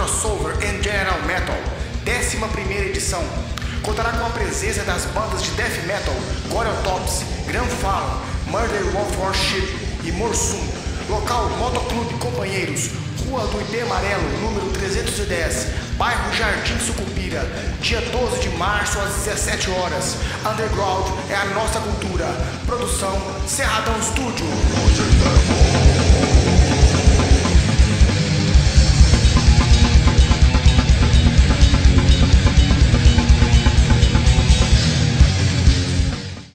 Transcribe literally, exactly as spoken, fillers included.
Crossover and General Metal, décima primeira edição. Contará com a presença das bandas de Death Metal, Goryotops, Grand Fallen, Murder of Worship e Morsum. Local Motoclube Companheiros, Rua do I P Amarelo, número trezentos e dez, bairro Jardim Sucupira, dia doze de março às dezessete horas. Underground é a nossa cultura. Produção Cerradão Studio.